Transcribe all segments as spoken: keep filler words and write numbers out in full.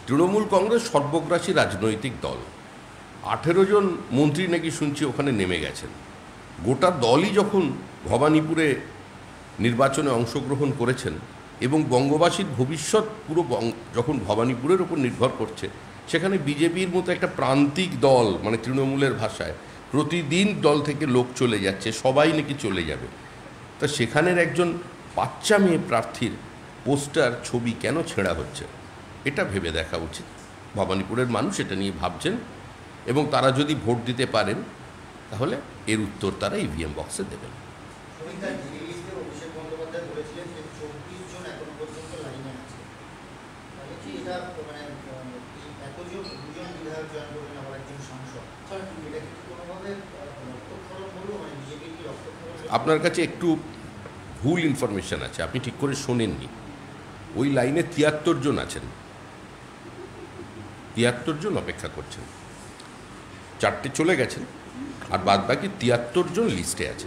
তৃণমূল কংগ্রেস সর্বগ্রাসী রাজনৈতিক দল। আঠেরো জন মন্ত্রী নাকি শুনছি ওখানে নেমে গেছেন। গোটা দলই যখন ভবানীপুরে নির্বাচনে অংশগ্রহণ করেছেন এবং বঙ্গবাসীর ভবিষ্যৎ পুরো যখন ভবানীপুরের ওপর নির্ভর করছে, সেখানে বিজেপির মতো একটা প্রান্তিক দল, মানে তৃণমূলের ভাষায় প্রতিদিন দল থেকে লোক চলে যাচ্ছে, সবাই নাকি চলে যাবে, তা সেখানের একজন বাচ্চা মেয়ে প্রার্থীর পোস্টার ছবি কেন ছেঁড়া হচ্ছে, এটা ভেবে দেখা উচিত। ভবানীপুরের মানুষ এটা নিয়ে ভাবছেন এবং তারা যদি ভোট দিতে পারেন তাহলে এর উত্তর তারা ইভিএম বক্সে দেবেন। আপনার কাছে একটু ভুল ইনফরমেশন আছে, আপনি ঠিক করে শোনেননি। ওই লাইনে তিয়াত্তর জন আছেন, তিয়াত্তর জন অপেক্ষা করছেন, চারটে চলে গেছেন আর বাদ বাকি তিয়াত্তর জন লিস্টে আছে।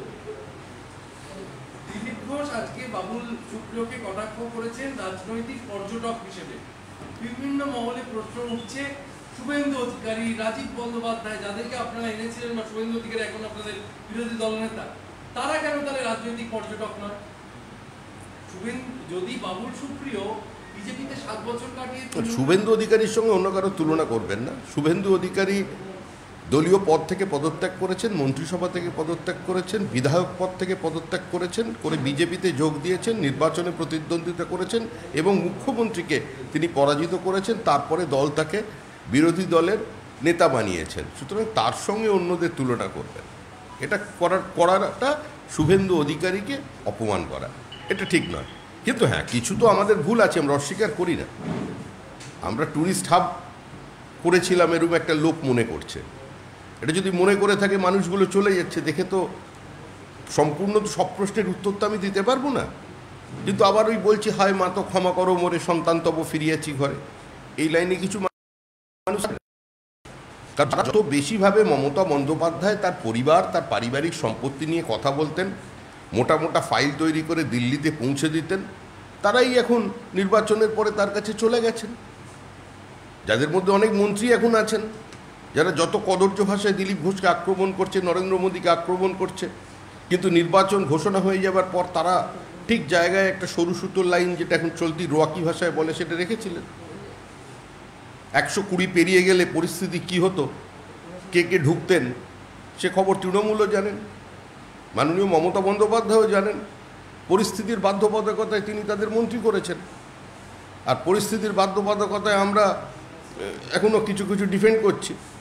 দিলীপ ঘোষ আজকে বাবুল সুপ্রিয়কে কটাক্ষ করেছেন রাজনৈতিক পর্যটক হিসেবে। বিভিন্ন মহলে প্রশ্ন উঠছে, শুভেন্দু অধিকারী, রাজীব বন্দ্যোপাধ্যায়, যাদেরকে আপনারা এনেছিলেন, বা শুভেন্দু অধিকারী এখন আপনাদের বিরোধী দলনেতা, তারা কেন তাহলে রাজনৈতিক পর্যটক নয়? শুভেন্দু যদি বাবুল সুপ্রিয় বিজেপিতে সাত বছর কাটিয়ে, শুভেন্দু অধিকারীর সঙ্গে অন্য কারো তুলনা করবেন না। শুভেন্দু অধিকারী দলীয় পদ থেকে পদত্যাগ করেছেন, মন্ত্রিসভা থেকে পদত্যাগ করেছেন, বিধায়ক পদ থেকে পদত্যাগ করেছেন, করে বিজেপিতে যোগ দিয়েছেন, নির্বাচনে প্রতিদ্বন্দ্বিতা করেছেন এবং মুখ্যমন্ত্রীকে তিনি পরাজিত করেছেন। তারপরে দল তাকে বিরোধী দলের নেতা বানিয়েছেন। সুতরাং তার সঙ্গে অন্যদের তুলনা করবেন, এটা করার করাটা শুভেন্দু অধিকারীকে অপমান করা, এটা ঠিক নয়। কিন্তু হ্যাঁ, কিছু তো আমাদের ভুল আছে, আমরা অস্বীকার করি না। আমরা ট্যুরিস্ট হাব করেছিলাম এরকম একটা লোক মনে করছে, এটা যদি মনে করে থাকে মানুষগুলো চলে যাচ্ছে দেখে, তো সম্পূর্ণ তো সব প্রশ্নের উত্তর তো আমি দিতে পারবো না। কিন্তু আবার ওই বলছি, হায় মা তো ক্ষমা করো মোরে, সন্তান তব ফিরিয়াছি ঘরে, এই লাইনে কিছু মানুষ, কারণ যত বেশিভাবে মমতা বন্দ্যোপাধ্যায় তার পরিবার, তার পারিবারিক সম্পত্তি নিয়ে কথা বলতেন, মোটা মোটা ফাইল তৈরি করে দিল্লিতে পৌঁছে দিতেন, তারাই এখন নির্বাচনের পরে তার কাছে চলে গেছেন। যাদের মধ্যে অনেক মন্ত্রী এখন আছেন যারা যত কদর্য ভাষায় দিলীপ ঘোষকে আক্রমণ করছে, নরেন্দ্র মোদীকে আক্রমণ করছে, কিন্তু নির্বাচন ঘোষণা হয়ে যাবার পর তারা ঠিক জায়গায় একটা সরু সুতোর লাইন, যেটা এখন চলতি রোয়াকি ভাষায় বলে, সেটা রেখেছিলেন। একশো কুড়ি পেরিয়ে গেলে পরিস্থিতি কি হতো, কে কে ঢুকতেন, সে খবর তৃণমূলও জানেন, মাননীয় মমতা বন্দ্যোপাধ্যায়ও জানেন। পরিস্থিতির বাধ্যবাধকতায় তিনি তাদের মন্ত্রী করেছেন, আর পরিস্থিতির বাধ্যবাধকতায় আমরা এখনও কিছু কিছু ডিফেন্ড করছি।